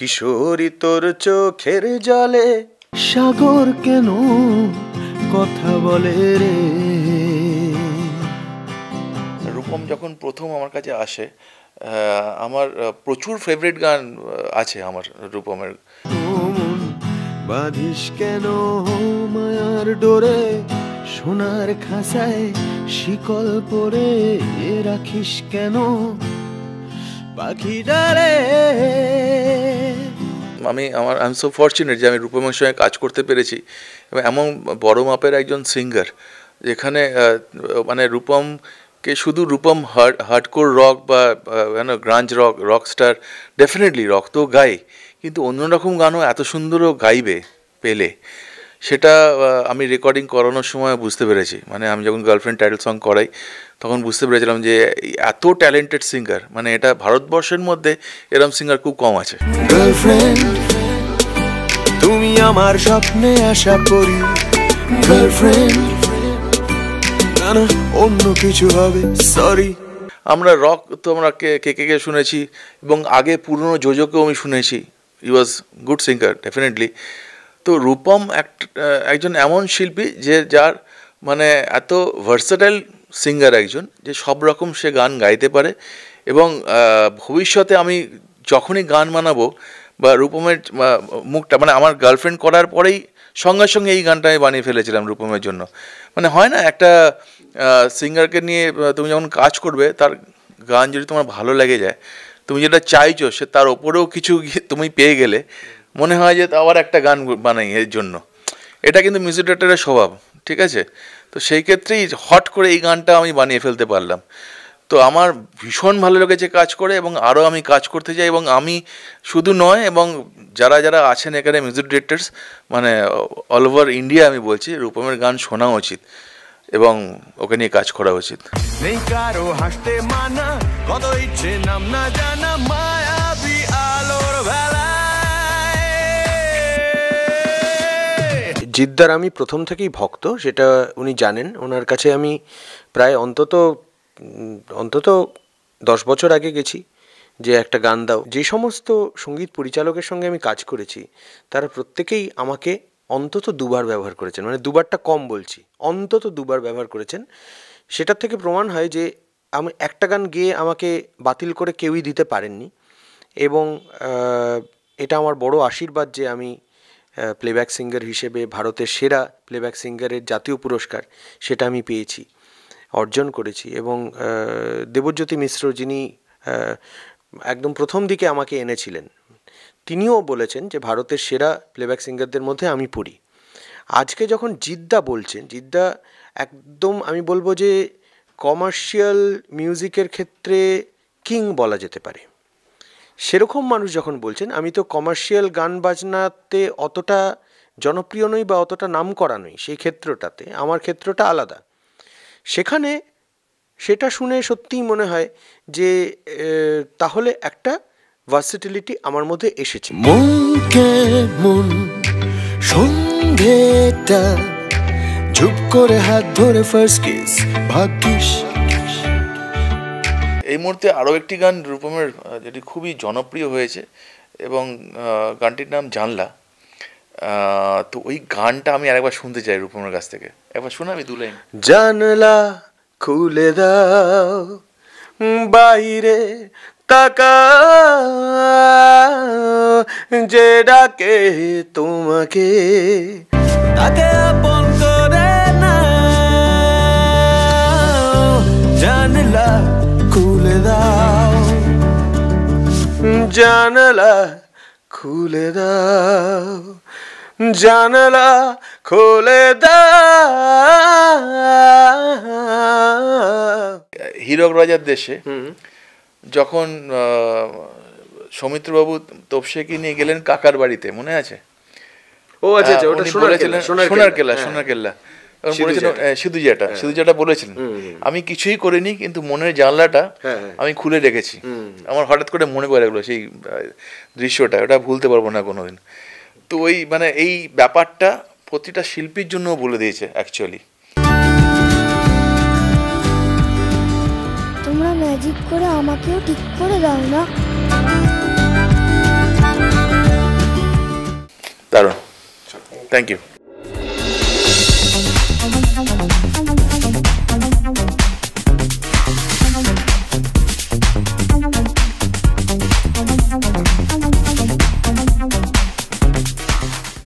কিশোরী তোর চোখের জলে সাগর কেন কথা বলে রে। রূপম যখন প্রথম আমার কাছে আসে, আমার প্রচুর ফেভারিট গান আছে আমার রূপমের। বাঁধিস কেন মায়ার ডোরে, সোনার খাসায় শিকল পরে রাখিস কেন পাখি ডালে। আই এম সো ফরচুনেট যে আমি রূপমের সঙ্গে কাজ করতে পেরেছি এবং এমন বড় মাপের একজন সিঙ্গার, যেখানে মানে রূপমকে শুধু রূপম হার্ডকোর রক বা grunge rock star, definitely rock তো গায়, কিন্তু অন্যরকম গানও এত সুন্দরও গাইবে পেলে, সেটা আমি রেকর্ডিং করানোর সময় বুঝতে পেরেছি। মানে আমি যখন গার্লফ্রেন্ড টাইটেল সং করাই তখন বুঝতে পেরেছিলাম যে এত ট্যালেন্টেড সিঙ্গার, মানে এটা ভারতবর্ষের মধ্যে এরকম সিঙ্গার খুব কম আছে। গার্লফ্রেন্ড তুমি আমার স্বপ্নে আশা করি, গার্লফ্রেন্ড না না অন্য কিছু হবে সরি। আমরা রক তো আমরা কে শুনেছি এবং আগে পুরনো জোজোকেও আমি শুনেছি, he was good singer definitely. তো রূপম একজন এমন শিল্পী যে যার মানে এত ভার্সেটাইল সিঙ্গার একজন, যে সব রকম সে গান গাইতে পারে। এবং ভবিষ্যতে আমি যখনই গান বানাবো বা রূপমের মুখটা, মানে আমার গার্লফ্রেন্ড করার পরেই সঙ্গে সঙ্গে এই গানটা আমি বানিয়ে ফেলেছিলাম রূপমের জন্য। মানে হয় না, একটা সিঙ্গারকে নিয়ে তুমি যখন কাজ করবে, তার গান যদি তোমার ভালো লেগে যায়, তুমি যেটা চাইছো সে তার ওপরেও কিছু তুমি পেয়ে গেলে, মনে হয় যে আবার একটা গান বানাই এর জন্য। এটা কিন্তু মিউজিক ডিরেক্টরের স্বভাব, ঠিক আছে? তো সেই ক্ষেত্রেই হট করে এই গানটা আমি বানিয়ে ফেলতে পারলাম। তো আমার ভীষণ ভালো লেগেছে কাজ করে, এবং আরও আমি কাজ করতে চাই। এবং আমি শুধু নয়, এবং যারা যারা আছেন এখানে মিউজিক ডিরেক্টরস, মানে অল ওভার ইন্ডিয়া আমি বলছি, রূপমের গান শোনা উচিত এবং ওকে নিয়ে কাজ করা উচিত। নেই কারো হাসতে মানা, কত ইচ্ছে নাম না জানা মায়াবী আলোর বেলায়। জিদ্দার আমি প্রথম থেকেই ভক্ত, সেটা উনি জানেন। ওনার কাছে আমি প্রায় অন্তত 10 বছর আগে গেছি যে একটা গান দাও। যে সমস্ত সঙ্গীত পরিচালকের সঙ্গে আমি কাজ করেছি তারা প্রত্যেকেই আমাকে অন্তত 2 বার ব্যবহার করেছেন, মানে 2 বারটা কম বলছি, অন্তত 2 বার ব্যবহার করেছেন। সেটার থেকে প্রমাণ হয় যে আমি একটা গান গেয়ে আমাকে বাতিল করে কেউই দিতে পারেননি। এবং এটা আমার বড় আশীর্বাদ যে আমি প্লেব্যাক সিঙ্গার হিসেবে ভারতের সেরা প্লেব্যাক সিঙ্গারের জাতীয় পুরস্কার সেটা আমি পেয়েছি, অর্জন করেছি। এবং দেবজ্যোতি মিশ্র, যিনি একদম প্রথম দিকে আমাকে এনেছিলেন, তিনিও বলেছেন যে ভারতের সেরা প্লেব্যাক সিঙ্গারদের মধ্যে আমি পড়ি। আজকে যখন জিদ্দা বলছেন, জিদ্দা একদম আমি বলবো যে কমার্শিয়াল মিউজিকের ক্ষেত্রে কিং বলা যেতে পারে। সেরকম মানুষ যখন বলছেন, আমি তো কমার্শিয়াল গান বাজনাতে অতটা জনপ্রিয় নই বা অতটা নাম করা নই, সেই ক্ষেত্রটাতে আমার ক্ষেত্রটা আলাদা। সেখানে সেটা শুনে সত্যিই মনে হয় যে তাহলে একটা ভার্সিটিলিটি আমার মধ্যে এসেছে। মন কেমন সন্ধেটা চুপ করে হাত ধরে ফার্স্ট কিস ভাগ্যিস। এই মুহূর্তে আরও একটি গান রূপমের যেটি খুবই জনপ্রিয় হয়েছে, এবং গানটির নাম জানলা। তো ওই গানটা আমি আরেকবার শুনতে চাই রূপমের কাছ থেকে। একবার শোনাবি 2 লাইন? জানলা খুলে দাও, বাইরে তাকাও, যে ডাকে তোমাকে তাকে আপন করে নাও। জানলা খুলে দাও, জানলা খুলে দাও, জানলা খুলে দাও। হীরক রাজার দেশে যখন সৌমিত্রবাবু তোপসেকে নিয়ে গেলেন কাকার বাড়িতে, মনে আছে? ও আচ্ছা, ওটা সোনার কেল্লা বলেছিলেন, সিধুজাটা বলেছিলেন, আমি কিছুই করিনি কিন্তু মনের জানলাটা আমি খুলে রেখেছি। আমার হঠাৎ করে মনে পড়ে গেলো সেই দৃশ্যটা, ওটা ভুলতে পারবো না কোনোদিন। তো ওই মানে এই ব্যাপারটা প্রতিটা শিল্পীর জন্য বলে দিয়েছে অ্যাকচুয়ালি। তোমরা ম্যাজিক করে আমাকেও ঠিক করে দাও না। Thank you.